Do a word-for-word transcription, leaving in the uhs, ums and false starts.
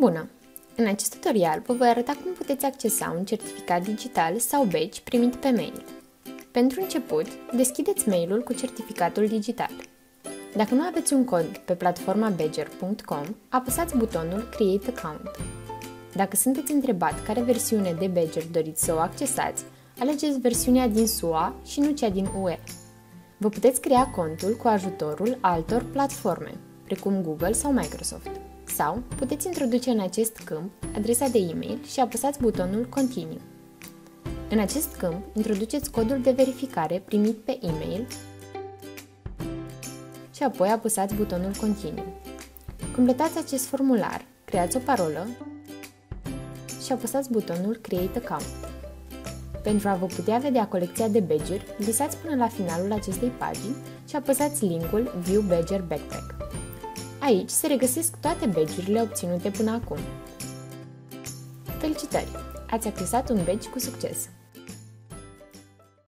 Bună! În acest tutorial vă voi arăta cum puteți accesa un certificat digital sau badge primit pe mail. Pentru început, deschideți mailul cu certificatul digital. Dacă nu aveți un cod pe platforma badger punct com, apăsați butonul Create Account. Dacă sunteți întrebat care versiune de Badger doriți să o accesați, alegeți versiunea din S U A și nu cea din U E. Vă puteți crea contul cu ajutorul altor platforme, precum Google sau Microsoft. Sau puteți introduce în acest câmp adresa de e-mail și apăsați butonul Continue. În acest câmp, introduceți codul de verificare primit pe e-mail și apoi apăsați butonul Continue. Completați acest formular, creați o parolă și apăsați butonul Create Account. Pentru a vă putea vedea colecția de badge-uri, visați până la finalul acestei pagini și apăsați linkul View Badger Backpack. Aici se regăsesc toate badge-urile obținute până acum. Felicitări! Ați accesat un badge cu succes!